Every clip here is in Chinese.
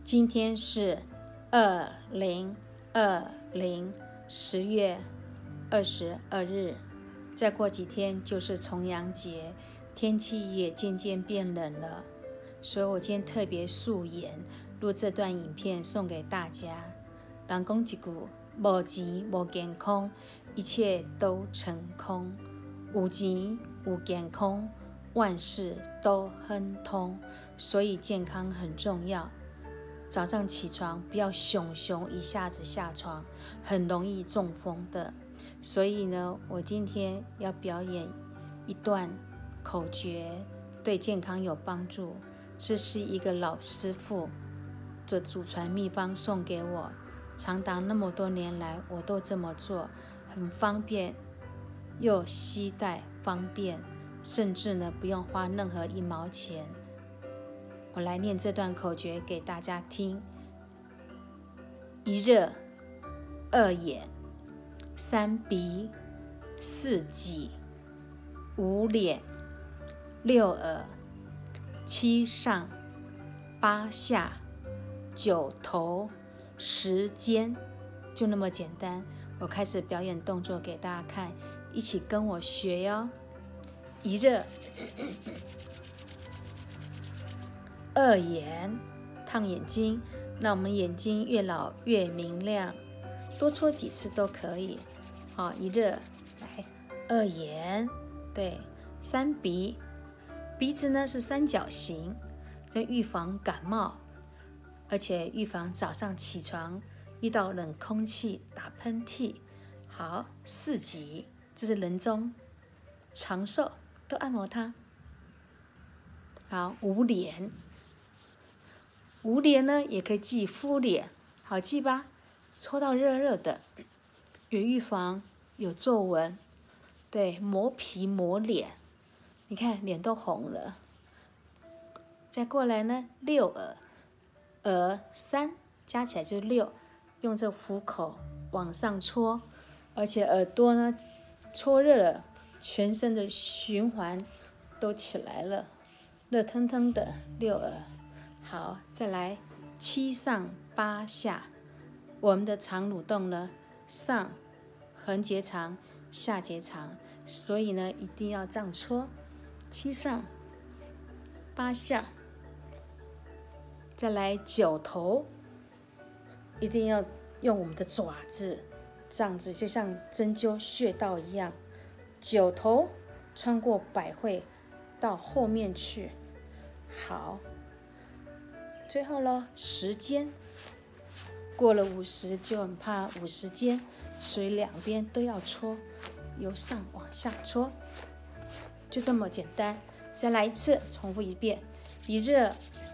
今天是2020 10月22日，再过几天就是重阳节，天气也渐渐变冷了，所以我今天特别素颜录这段影片送给大家。人讲一句，无钱无健康，一切都成空；有钱有健康，万事都亨通。所以健康很重要。早上起床不要熊一下子下床，很容易中风的。所以呢，我今天要表演一段口诀，对健康有帮助。这是一个老师傅的祖传秘方送给我，长达那么多年来我都这么做，很方便，又携带方便，甚至呢不用花任何1毛钱。我来念这段口诀给大家听：1热2眼3鼻4脊5脸6耳7上8下9头10肩，就那么简单。我开始表演动作给大家看，一起跟我学哟。1热2眼，烫眼睛，让我们眼睛越老越明亮，多搓几次都可以。好，1热，来2眼，对，3鼻，鼻子呢是三角形，这预防感冒，而且预防早上起床遇到冷空气打喷嚏。好，4脊，这是人中长寿，都按摩它。好，5脸。5脸呢，也可以记敷脸，好记吧？搓到热热的，有预防有皱纹，对，磨皮磨脸，你看脸都红了。再过来呢，6耳，耳3加起来就6，用这虎口往上搓，而且耳朵呢搓热了，全身的循环都起来了，热腾腾的6耳。好，再来7上8下，我们的肠蠕动呢，上横结肠，下结肠，所以呢一定要这样搓，7上8下。再来9头，一定要用我们的爪子，这样子就像针灸穴道一样，9头穿过百会到后面去。好。最后咯，10肩，过了50就很怕50肩，所以两边都要搓，由上往下搓，就这么简单。再来一次，重复一遍：1热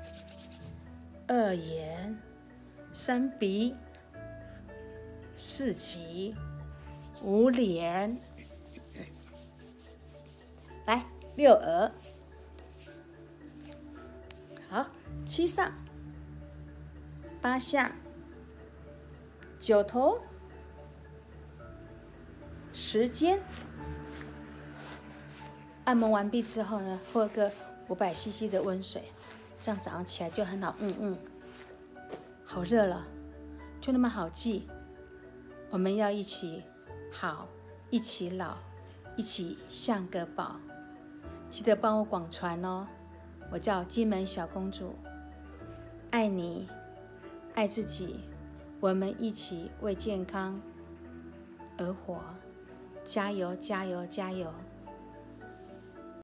2眼3鼻4脊5脸，来6耳，好，7上8下9头10肩。按摩完毕之后呢，喝个500cc 的温水，这样早上起来就很好。好热了，就那么好记。我们要一起好，一起老，一起像个宝。记得帮我广传哦。我叫金门小公主，爱你，爱自己，我们一起为健康而活，加油，加油，加油！